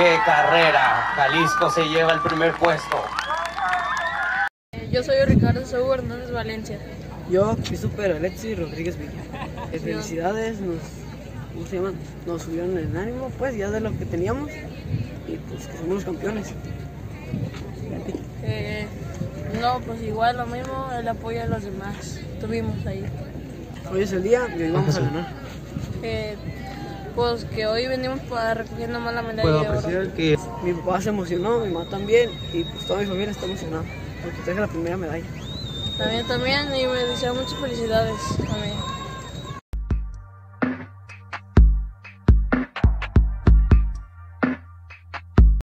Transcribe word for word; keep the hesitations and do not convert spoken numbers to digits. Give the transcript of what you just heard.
¡Qué carrera! Jalisco se lleva el primer puesto. Yo soy Ricardo Saúl Hernández Valencia. Yo, Christopher Alexis Rodríguez Villa. Eh, felicidades, nos, ¿cómo se llaman? Nos subieron el ánimo, pues, ya de lo que teníamos. Y pues que somos los campeones. Eh, no, pues igual lo mismo, el apoyo de los demás. Tuvimos ahí. Hoy es el día y hoy vamos a ganar. Eh, pues que hoy venimos para recogiendo más la medalla Puedo de oro. apreciar que Mi papá se emocionó, mi mamá también, y pues toda mi familia está emocionada porque traje la primera medalla. También, también, y me deseo muchas felicidades a mí.